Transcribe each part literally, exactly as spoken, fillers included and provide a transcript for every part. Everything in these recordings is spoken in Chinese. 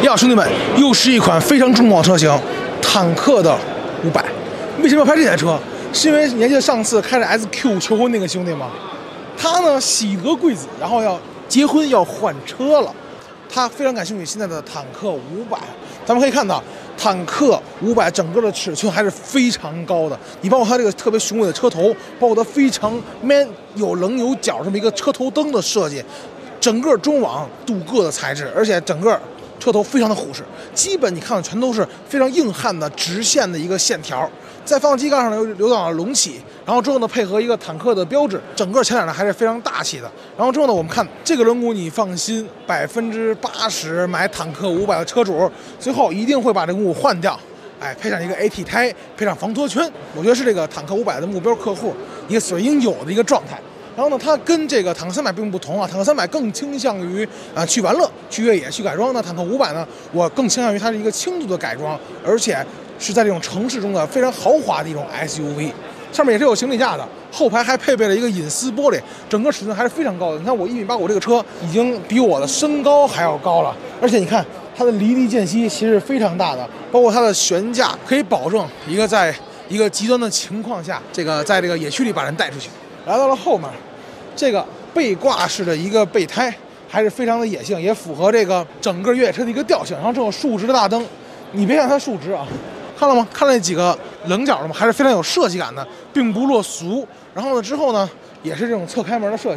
呀，兄弟们，又是一款非常重磅车型——坦克的五百。为什么要拍这台车？是因为你还记得上次开着 S Q 求婚那个兄弟吗？他呢喜得贵子，然后要结婚要换车了。他非常感兴趣现在的坦克五百。咱们可以看到，坦克五百整个的尺寸还是非常高的。你包括它这个特别雄伟的车头，包括它非常 man 有棱有角这么一个车头灯的设计，整个中网镀铬的材质，而且整个车头非常的虎实，基本你看的全都是非常硬汉的直线的一个线条。在发动机盖上呢有流导的隆起，然后之后呢配合一个坦克的标志，整个前脸呢还是非常大气的。然后之后呢，我们看这个轮毂，你放心，百分之八十买坦克五百的车主最后一定会把这个轮毂换掉，哎，配上一个 A T 胎，配上防脱圈，我觉得是这个坦克五百的目标客户一个所应有的一个状态。然后呢，它跟这个坦克三百并不同啊，坦克三百更倾向于啊、呃、去玩乐、去越野、去改装。那坦克五百呢，我更倾向于它是一个轻度的改装，而且是在这种城市中的非常豪华的一种 S U V， 上面也是有行李架的，后排还配备了一个隐私玻璃，整个尺寸还是非常高的。你看我一米八五，这个车已经比我的身高还要高了，而且你看它的离地间隙其实非常大的，包括它的悬架可以保证一个在一个极端的情况下，这个在这个野区里把人带出去。来到了后面，这个背挂式的一个备胎还是非常的野性，也符合这个整个越野车的一个调性。然后这种竖直的大灯，你别看它竖直啊，看了吗？看了那几个棱角了吗？还是非常有设计感的，并不落俗。然后呢，之后呢，也是这种侧开门的设计。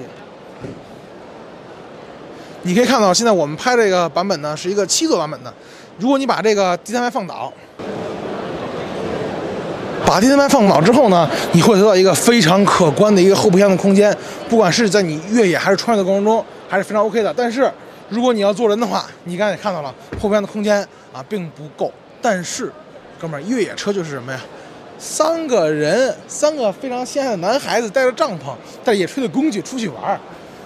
你可以看到，现在我们拍这个版本呢是一个七座版本的。如果你把这个第三排放倒，把第三排放倒之后呢，你会得到一个非常可观的一个后备箱的空间，不管是在你越野还是穿越的过程中，还是非常 OK 的。但是如果你要坐人的话，你刚才也看到了，后备箱的空间啊并不够。但是，哥们儿，越野车就是什么呀？三个人，三个非常稀罕的男孩子带着帐篷，带着野炊的工具出去玩，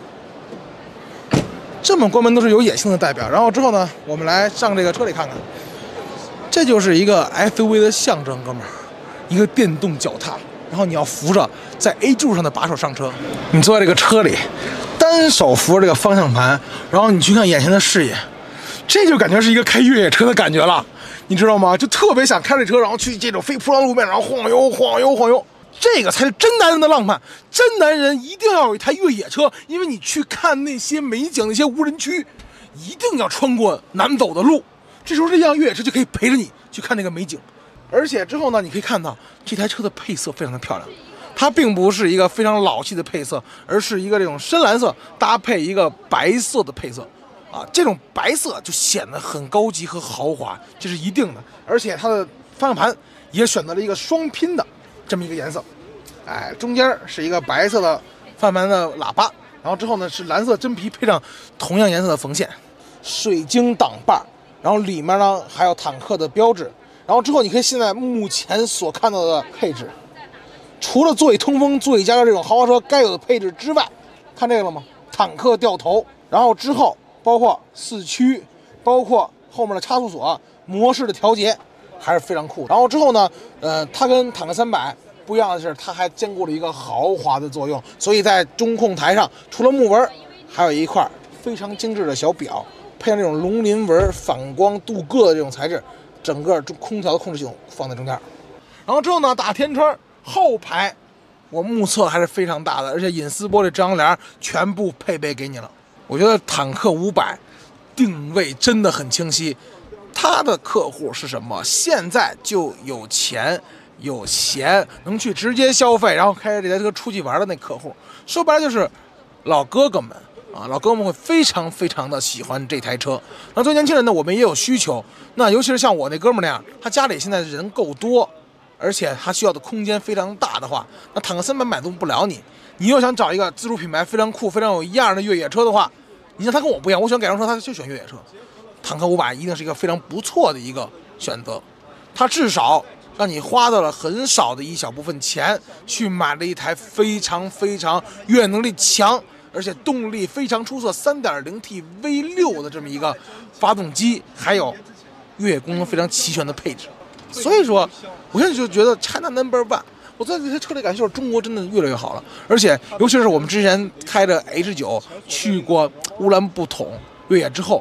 这么关门都是有野性的代表。然后之后呢，我们来上这个车里看看，这就是一个 S U V 的象征，哥们儿。一个电动脚踏，然后你要扶着在 A 柱上的把手上车，你坐在这个车里，单手扶着这个方向盘，然后你去看眼前的视野，这就感觉是一个开越野车的感觉了，你知道吗？就特别想开这车，然后去这种非铺装路面，然后晃悠晃悠晃悠，这个才是真男人的浪漫。真男人一定要有一台越野车，因为你去看那些美景、那些无人区，一定要穿过难走的路，这时候这辆越野车就可以陪着你去看那个美景。而且之后呢，你可以看到这台车的配色非常的漂亮，它并不是一个非常老气的配色，而是一个这种深蓝色搭配一个白色的配色，啊，这种白色就显得很高级和豪华，这是一定的。而且它的方向盘也选择了一个双拼的这么一个颜色，哎，中间是一个白色的方向盘的喇叭，然后之后呢是蓝色真皮配上同样颜色的缝线，水晶挡把，然后里面呢还有坦克的标志。然后之后，你可以现在目前所看到的配置，除了座椅通风、座椅加热这种豪华车该有的配置之外，看这个了吗？坦克掉头，然后之后包括四驱，包括后面的差速锁模式的调节，还是非常酷。然后之后呢，呃，它跟坦克三百不一样的是，它还兼顾了一个豪华的作用，所以在中控台上除了木纹，还有一块非常精致的小表，配上这种龙鳞纹反光镀铬的这种材质。整个空调的控制系统放在中间，然后之后呢，大天窗后排，我目测还是非常大的，而且隐私玻璃遮阳帘全部配备给你了。我觉得坦克五百定位真的很清晰，它的客户是什么？现在就有钱有闲，能去直接消费，然后开着这台车出去玩的那客户，说白了就是老哥哥们。啊，老哥们会非常非常的喜欢这台车。那作为年轻人呢，我们也有需求。那尤其是像我那哥们儿那样，他家里现在人够多，而且他需要的空间非常大的话，那坦克三百满足不了你。你又想找一个自主品牌非常酷、非常有样的越野车的话，你像他跟我不一样，我喜欢改装车，他就选越野车。坦克五百一定是一个非常不错的一个选择，它至少让你花到了很少的一小部分钱，去买了一台非常非常越野能力强。而且动力非常出色 三点零 T V 六 的这么一个发动机，还有越野功能非常齐全的配置。所以说，我现在就觉得 China Number One， 我在这些车里感觉中国真的越来越好了。而且，尤其是我们之前开着 H 九去过乌兰布统越野之后，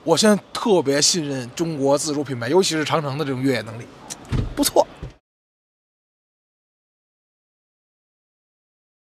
我现在特别信任中国自主品牌，尤其是长城的这种越野能力，不错。